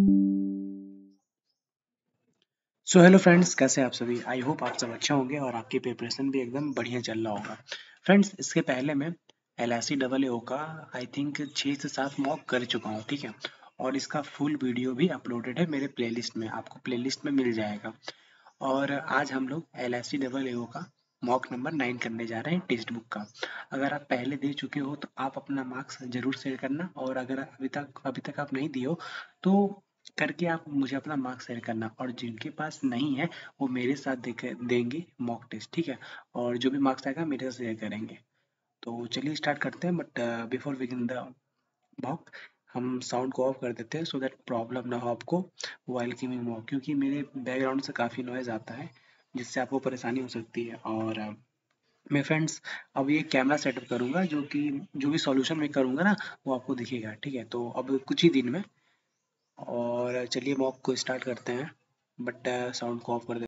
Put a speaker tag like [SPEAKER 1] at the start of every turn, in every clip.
[SPEAKER 1] So hello friends, कैसे हैं आप सभी। आई होप आप सब अच्छे होंगे और आपकी प्रिपरेशन भी एकदम बढ़िया चल रहा होगा। फ्रेंड्स, इसके पहले मैं LIC का आई थिंक 6 से 7 मॉक कर चुका हूँ, ठीक है। और इसका फुल वीडियो भी अपलोडेड है मेरे प्लेलिस्ट में, आपको प्लेलिस्ट में मिल जाएगा। और आज हम लोग LIC का मॉक नंबर 9 करने जा रहे हैं टेक्स्ट बुक का। अगर आप पहले दे चुके हो तो आप अपना मार्क्स जरूर शेयर करना, और अगर अभी तक आप नहीं दिए हो तो करके आप मुझे अपना मार्क्स शेयर करना। और जिनके पास नहीं है वो मेरे साथ देंगे मॉक टेस्ट, ठीक है। और जो भी मार्क्स आएगा मेरे साथ शेयर करेंगे। तो चलिए स्टार्ट करते हैं, but before begin the mock हम साउंड को ऑफ कर देते हैं, सो दैट प्रॉब्लम ना हो आपको वाइल गिविंग मॉक, क्योंकि मेरे बैकग्राउंड से काफ़ी नॉइज़ आता है जिससे आपको परेशानी हो सकती है। और मैं फ्रेंड्स अब ये कैमरा सेटअप करूँगा, जो भी सॉल्यूशन मैं करूँगा ना वो आपको दिखेगा, ठीक है। तो अब कुछ ही दिन में, और चलिए मॉक को स्टार्ट करते हैं, बट साउंड को ऑफ कर देते हैं।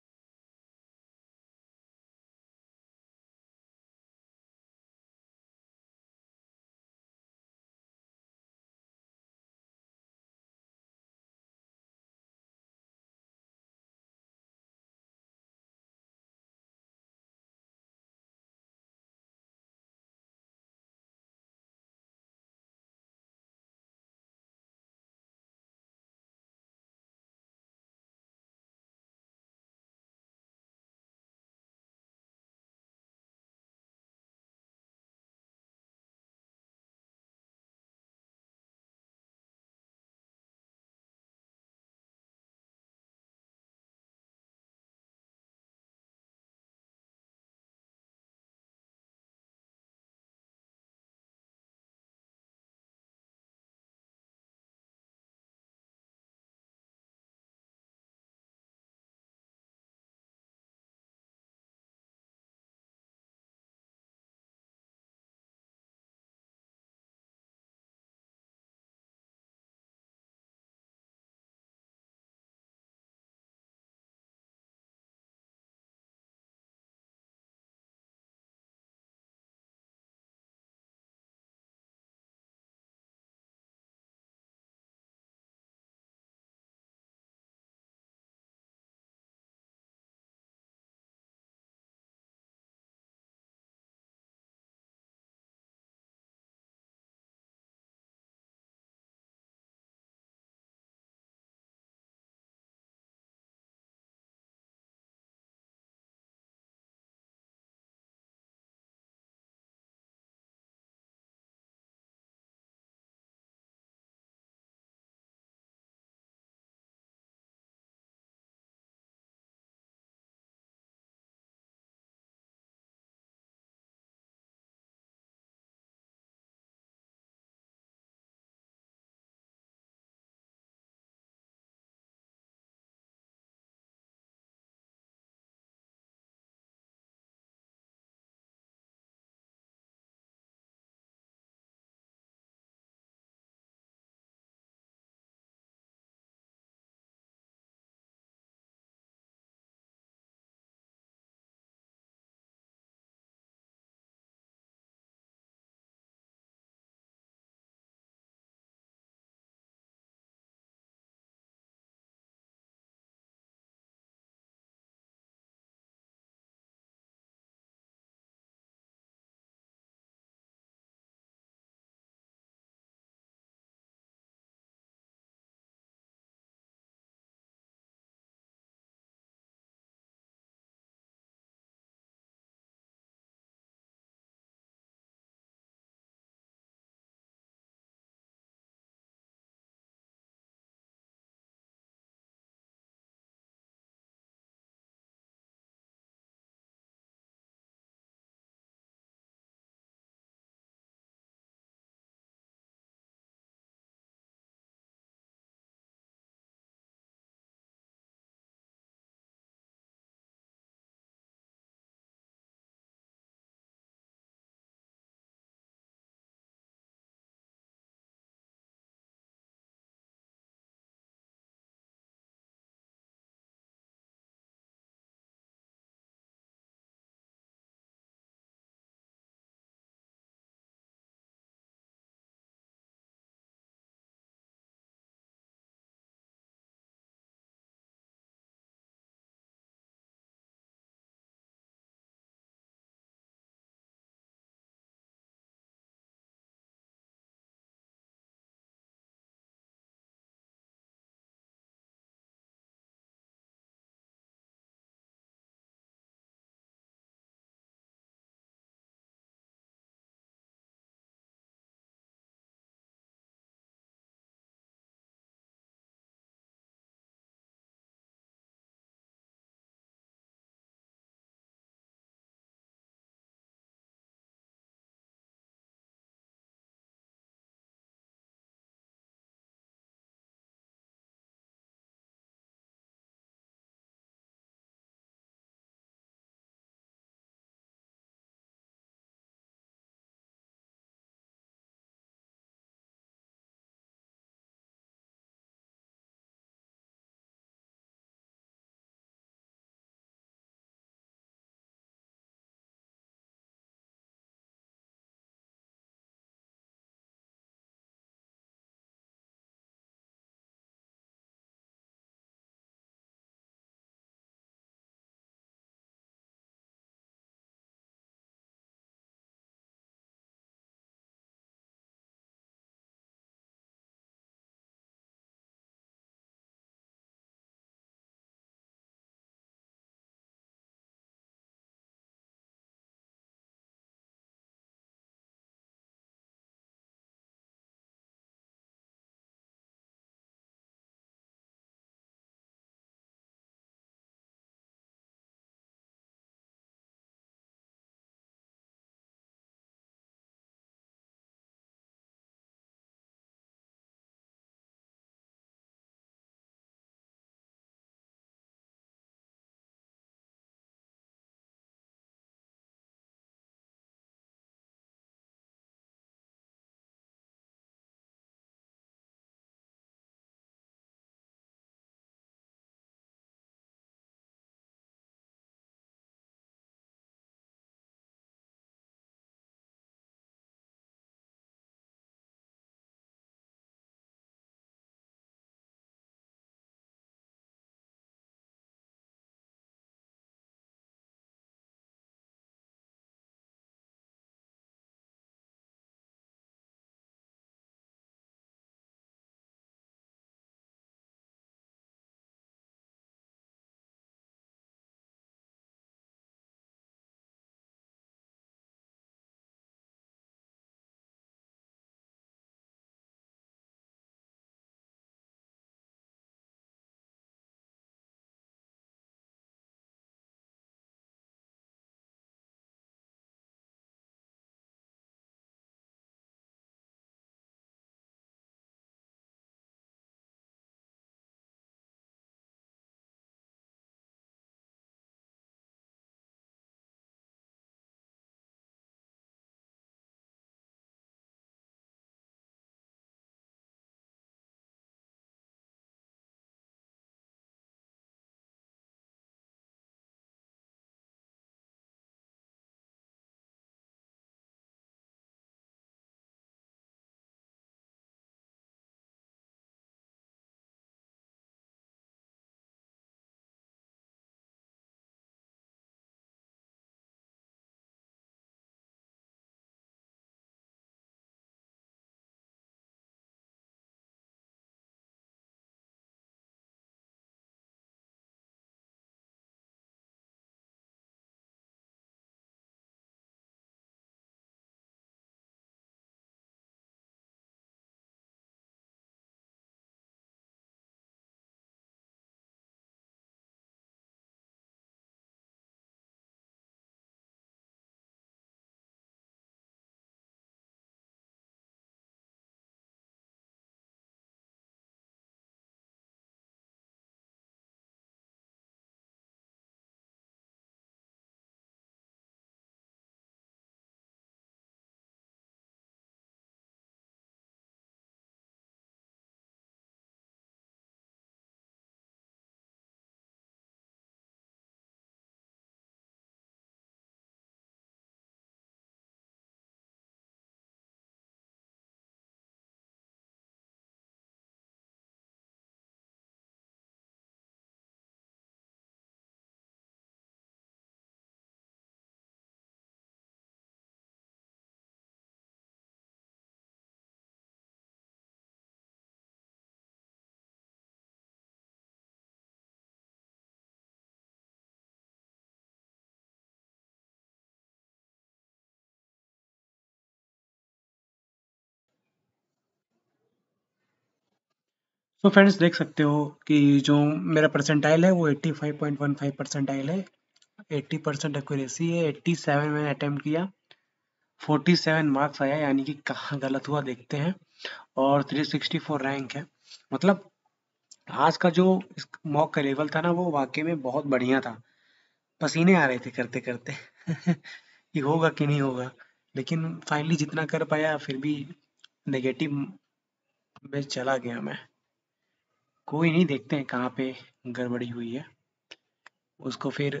[SPEAKER 1] सो फ्रेंड्स देख सकते हो कि जो मेरा परसेंटाइल है वो 85.15 परसेंटाइल है। 80% एक्यूरेसी है। 87 मैंने अटेम्प्ट किया। 47 मार्क्स आया, यानी कि कहाँ गलत हुआ देखते हैं। और 364 रैंक है। मतलब आज का जो मॉक का लेवल था ना, वो वाकई में बहुत बढ़िया था। पसीने आ रहे थे करते करते कि होगा कि नहीं होगा। लेकिन फाइनली जितना कर पाया, फिर भी नेगेटिव में चला गया मैं। कोई नहीं, देखते हैं कहाँ पे गड़बड़ी हुई है, उसको फिर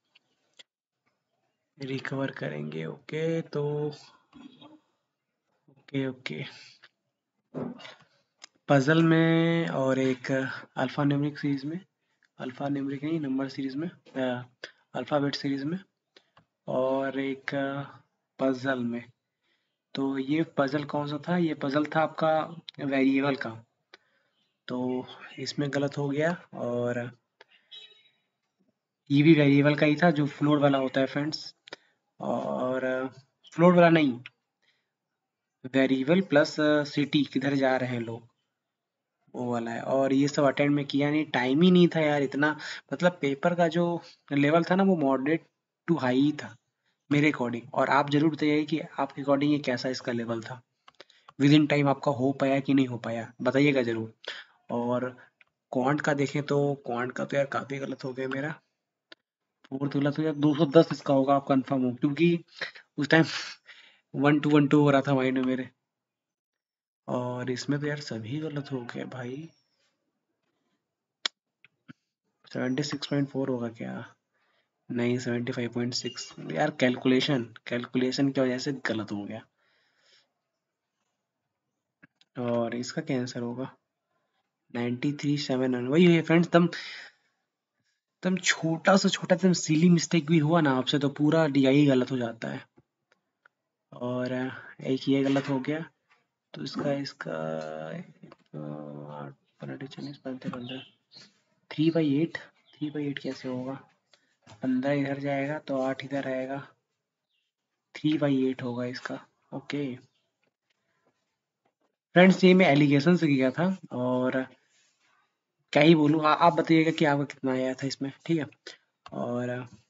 [SPEAKER 1] रिकवर करेंगे। ओके तो ओके ओके। पजल में और एक अल्फा न्यूमेरिक सीरीज में, अल्फा न्यूमेरिक नहीं, नंबर सीरीज में, अल्फ़ाबेट सीरीज में, और एक पजल में। तो ये पजल कौन सा था? ये पजल था आपका वेरिएबल का। तो इसमें गलत हो गया। और ये भी वेरिएबल का ही था, जो फ्लोट वाला होता है फ्रेंड्स। और फ्लोट वाला नहीं, वेरिएबल प्लस सिटी किधर जा रहे हैं लोग, वो वाला है। और ये सब अटेंड में किया नहीं, टाइम ही नहीं था यार इतना। मतलब पेपर का जो लेवल था ना, वो मॉडरेट टू हाई ही था मेरे अकॉर्डिंग। और आप जरूर बताइए कि आपके अकॉर्डिंग ये कैसा इसका लेवल था, विद इन टाइम आपका हो पाया कि नहीं हो पाया, बताइएगा जरूर। और क्वांट का देखें तो क्वांट का तो यार काफी गलत हो गया मेरा। फोर्थ गलत हो गया। 210 इसका होगा, आप कंफर्म हो? क्योंकि उस टाइम 1 2 1 2 हो रहा था माइंड में मेरे। और इसमें तो यार सभी गलत हो गए भाई। 76.4 होगा क्या? नहीं, 75.6 यार। कैलकुलेशन कैलकुलेशन की वजह से गलत हो गया। और इसका क्या आंसर होगा? 93 700। वही है फ्रेंड्स, तुम छोटा सा छोटा तुम सिली मिस्टेक भी हुआ ना आपसे, तो पूरा डीआई गलत हो जाता है। और एक ये गलत हो गया। तो इसका इसका 8 15 15 3/8। 3/8 कैसे होगा? 15 इधर जाएगा तो 8 इधर आएगा। 3/8 होगा इसका। ओके फ्रेंड्स, ये मैं एलिगेशन से किया था। और क्या ही बोलूँ, आप बताइएगा कि आपका कितना आया था इसमें, ठीक है। और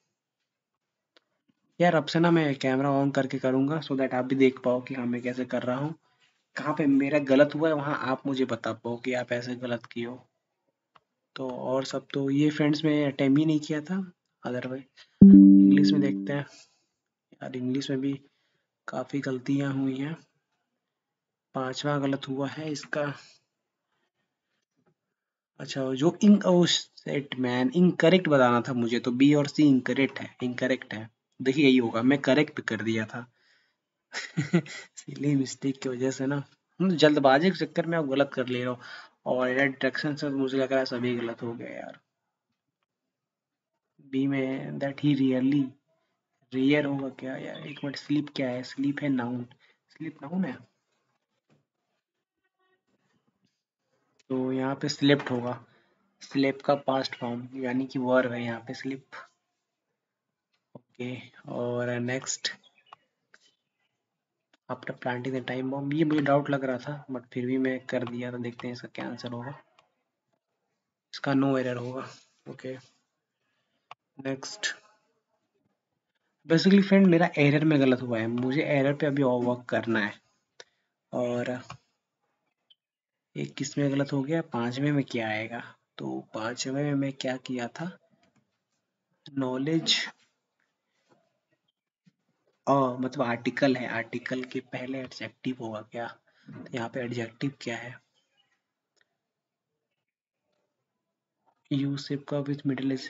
[SPEAKER 1] यार अब से ना मैं कैमरा ऑन करके करूँगा, सो दैट आप भी देख पाओ कि हाँ मैं कैसे कर रहा हूँ। कहाँ पे मेरा गलत हुआ है, वहाँ आप मुझे बता पाओ कि आप ऐसे गलत किए हो। तो और सब तो ये फ्रेंड्स में अटेम्प्ट ही नहीं किया था। अदरवाइज इंग्लिश में देखते हैं। यार इंग्लिश में भी काफ़ी गलतियाँ हुई हैं। पांचवा गलत हुआ है इसका। अच्छा, जो इन सेट मैन इनकरेक्ट बताना था मुझे, तो बी और सी इनकरेक्ट है, इनकरेक्ट है। देखिए यही होगा, मैं करेक्ट कर दिया था। सिली मिस्टेक की वजह से ना, जल्दबाजी के चक्कर में आप गलत कर ले रहे हो। और डिडक्शन से मुझे लग रहा है सभी गलत हो गए यार। बी में दैट ही रियरली, रेयर होगा क्या यार? एक मिनट, स्लीप क्या है? स्लीप है नाउन, स्लीप नाउन है। तो यहाँ पे स्लेप्ट होगा। स्लेप का पास्ट फॉर्म, यानी कि वर्ब है यहाँ पे स्लिप। ओके। और next, after planting the time bomb, ये मुझे डाउट लग रहा था बट फिर भी मैं कर दिया। तो देखते हैं इसका क्या आंसर होगा। इसका नो एरर होगा। Okay next. बेसिकली फ्रेंड, मेरा एरर में गलत हुआ है, मुझे एरर पे अभी और वर्क करना है। और एक किस में गलत हो गया? पांचवें में क्या आएगा? तो पांचवें में मैं क्या किया था? नॉलेज, मतलब आर्टिकल है, आर्टिकल के पहले एडजेक्टिव होगा क्या? तो यहाँ पे एडजेक्टिव क्या है? यू शेप का विथ मिडिल इज,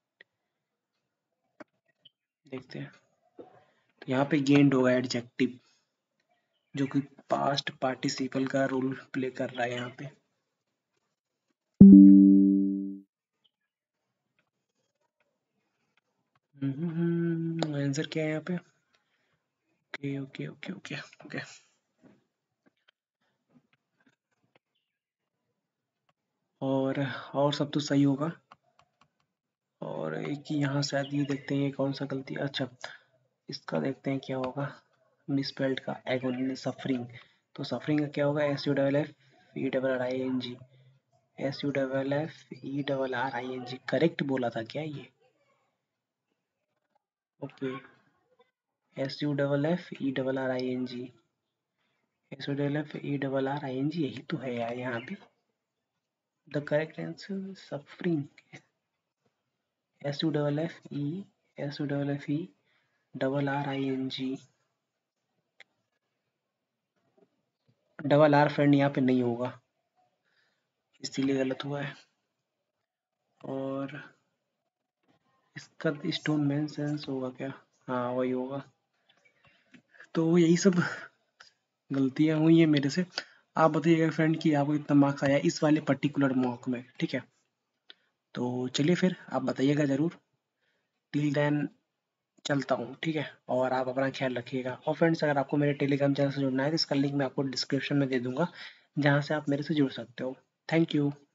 [SPEAKER 1] देखते हैं। तो यहाँ पे गेंड होगा एडजेक्टिव, जो कि पास्ट पार्टिसिपल का रोल प्ले कर रहा है यहाँ पे। आंसर क्या है यहाँ पे? Okay okay okay okay okay. और सब तो सही होगा। और एक ही यहाँ शायद ये देखते हैं ये कौन सा गलती, अच्छा इसका देखते हैं क्या होगा। मिसस्पेल्ड का एगोनी, सफरिंग। तो सफरिंग का क्या होगा? S U double F E double R I N G. SUFFERRING correct बोला था क्या ये? ओके, SUFFERRING, SUFFERRING यही तो है यार यहाँ पे। The correct answer suffering, SUFFERRING। Double R friend यहाँ पे नहीं होगा, इसीलिए गलत हुआ है। और इसका स्टोन मेन सेंस होगा क्या? हाँ वही होगा। तो यही सब गलतियाँ हुई हैं मेरे से। आप बताइएगा फ्रेंड कि आपको कितना मार्क्स आया इस वाले पर्टिकुलर मॉक में, ठीक है? तो चलिए फिर आप बताइएगा ज़रूर। टिल देन चलता हूँ, ठीक है? और आप अपना ख्याल रखिएगा। और फ्रेंड्स अगर आपको मेरे टेलीग्राम चैनल से जुड़ना है तो इसका लिंक मैं आपको डिस्क्रिप्शन में दे दूँगा, जहाँ से आप मेरे से जुड़ सकते हो। Thank you.